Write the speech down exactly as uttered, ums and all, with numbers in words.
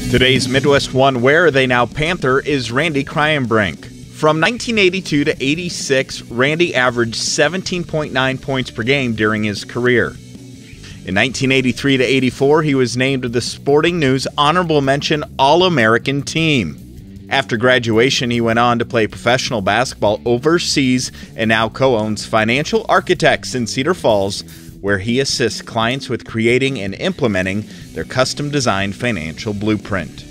Today's Midwest One Where Are They Now Panther is Randy Kraayenbrink. From nineteen eighty-two to eighty-six, Randy averaged seventeen point nine points per game during his career. In nineteen eighty-three to eighty-four, he was named to the Sporting News Honorable Mention All-American Team. After graduation, he went on to play professional basketball overseas and now co-owns Financial Architects in Cedar Falls, where he assists clients with creating and implementing their custom-designed financial blueprint.